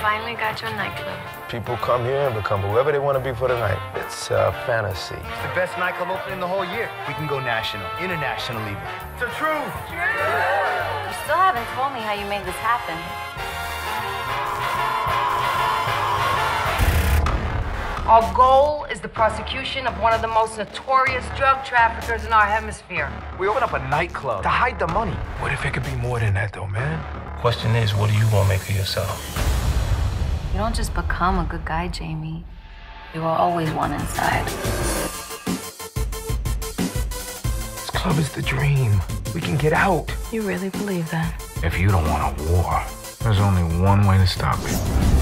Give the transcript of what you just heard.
finally got your nightclub. People come here and become whoever they want to be for the night. It's fantasy. It's the best nightclub opening the whole year. We can go national, international even. It's the truth. You still haven't told me how you made this happen. Our goal is the prosecution of one of the most notorious drug traffickers in our hemisphere. We open up a nightclub to hide the money. What if it could be more than that, though, man? Question is, what do you want to make of yourself? You don't just become a good guy, Jamie. You are always one inside. This club is the dream. We can get out. You really believe that? If you don't want a war, there's only one way to stop it.